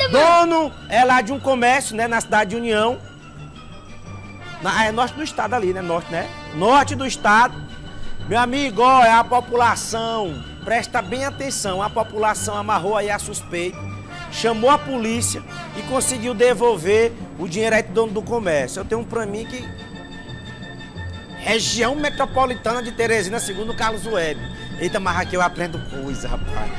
Dono é lá de um comércio, né, na cidade de União. É norte do estado ali, né? Norte, né? Norte do estado. Meu amigo, ó, é a população. Presta bem atenção. A população amarrou aí a suspeita, chamou a polícia e conseguiu devolver o dinheiro aí do dono do comércio. Eu tenho um pra mim que... Região metropolitana de Teresina, segundo Carlos Web. Eita, mas aqui eu aprendo coisa, rapaz.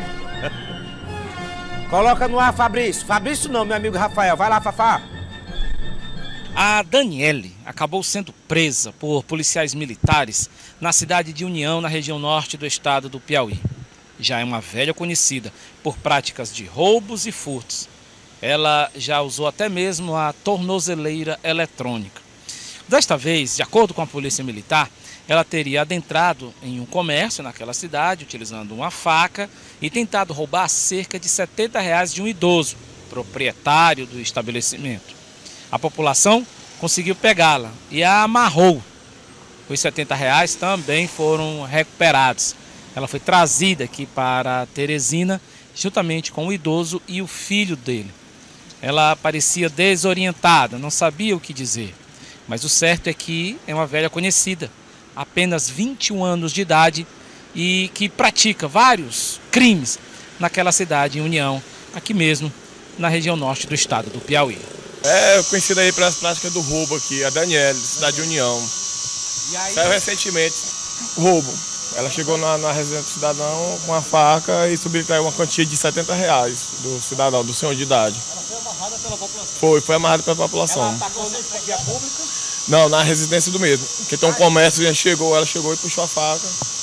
Coloca no ar, Fabrício. Fabrício não, meu amigo Rafael. Vai lá, Fafá. A Daniele acabou sendo presa por policiais militares na cidade de União, na região norte do estado do Piauí. Já é uma velha conhecida por práticas de roubos e furtos. Ela já usou até mesmo a tornozeleira eletrônica. Desta vez, de acordo com a polícia militar, ela teria adentrado em um comércio naquela cidade, utilizando uma faca e tentado roubar cerca de R$70 de um idoso, proprietário do estabelecimento. A população conseguiu pegá-la e a amarrou. Os R$70 também foram recuperados. Ela foi trazida aqui para Teresina, juntamente com o idoso e o filho dele. Ela parecia desorientada, não sabia o que dizer. Mas o certo é que é uma velha conhecida, apenas 21 anos de idade e que pratica vários crimes naquela cidade em União, aqui mesmo na região norte do estado do Piauí. É conhecida aí pelas práticas do roubo aqui, a Daniele, cidade de União. Saiu recentemente roubo. Ela chegou na residência do cidadão com uma faca e subtraiu uma quantia de R$70 do cidadão, do senhor de idade. Ela foi amarrada pela população? Foi amarrada pela população. Ela atacou na via pública? Não, na residência do mesmo. Porque tem um comércio, ela chegou e puxou a faca.